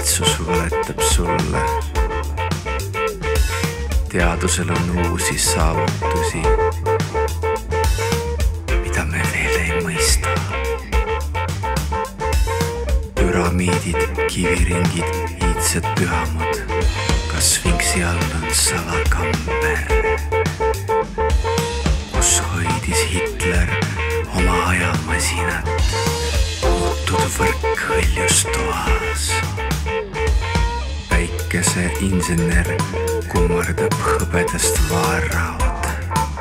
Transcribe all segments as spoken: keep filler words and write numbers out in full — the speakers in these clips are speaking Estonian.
valitsus valetab sulle. Teadusel on uusi saavutusi, mida me veel ei mõista. Püramiidid, kiviringid, iidsed pühamad, kas Sfinksi all on salakamber, kus hoidis Hitler oma ajamasinat, muutud võrk hõljus toas. Päikeseinsener kummardab hõbedast vaaraud.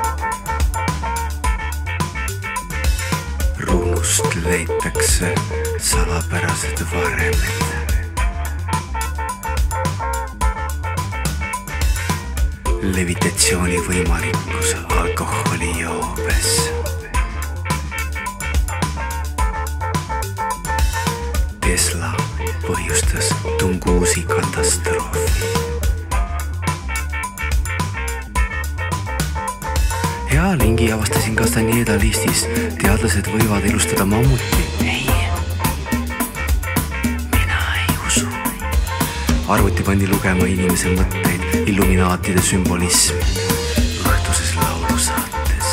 Ruunust leitakse salapärased varemed. Levitatsiooni võimalikkus alkoholijoobes. Tesla põhjustas Tungusi katastroofi. Hea lingi avastasin Castaneda listis. Teadlased võivad elustada mammuti. Ei, mina ei usu. Arvuti pandi lugema inimese mõtteid, illuminaatide sümbolism õhtuses laulusaates.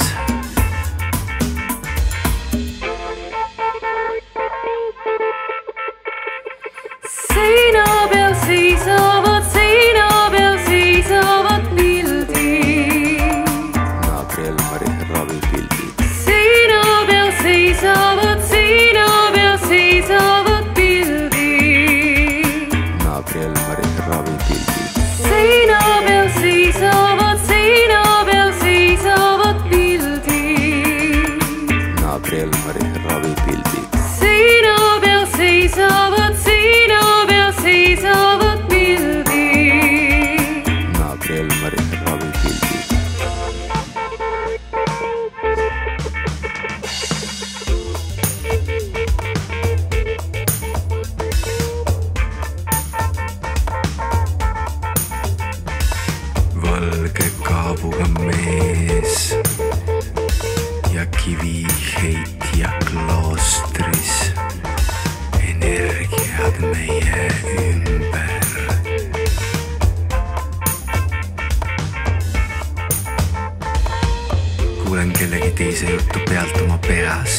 Seina peal seisavad, seina peal seisavad pildid. Naabri Elmari ravipildid. Seina peal seisavad, seina peal seisavad pildid. Naabri Elmari ravipildid. Seina peal seisavad, seina peal seisavad pildid. Naabri Elmari ravipildid. Seina peal seisavad, seina peal seisavad pildid. Naabri Elmari ravipildid. Valge kaabuga mees ja kiviheitja kloostris. Energiad meie ümber. Kuulen kellegi teise juttu pealt oma peas.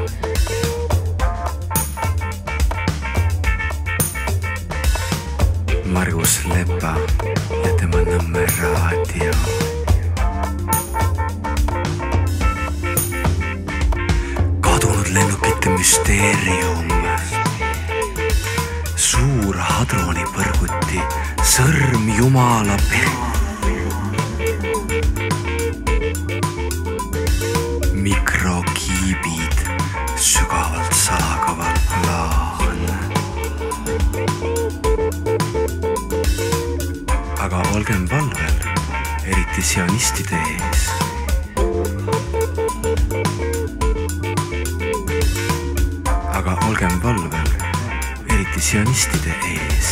Margus Lepa ja tema Nõmme raadio. Kadunud lennukite müsteerium. Suur hadroonipõrguti, sõrm jumala pere. Mikrokiibid, sügavalt salakaval plaan. Aga olgem valvel, eriti sionistide ees. Aga olgem valvel, eriti sionistide ees.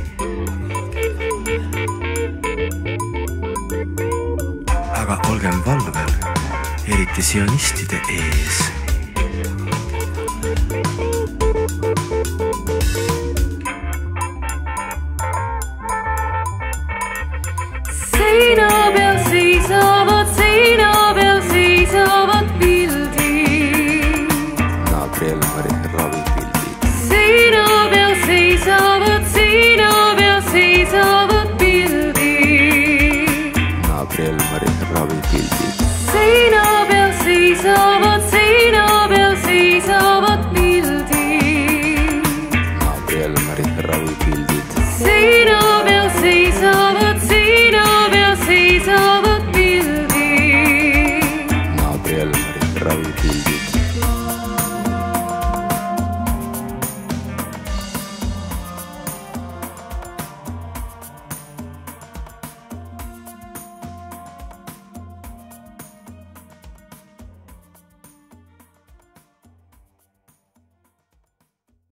Aga olgem valvel, eriti sionistide ees. Seina peal seisavad, seina peal seisavad pildid. Naabri Elmari ravipildid. Seina peal seisavad, seina peal seisavad pildid. Naabri Elmari ravipildid. Seina peal seisavad, seina peal seisavad pildid. Naabri Elmari ravipildid.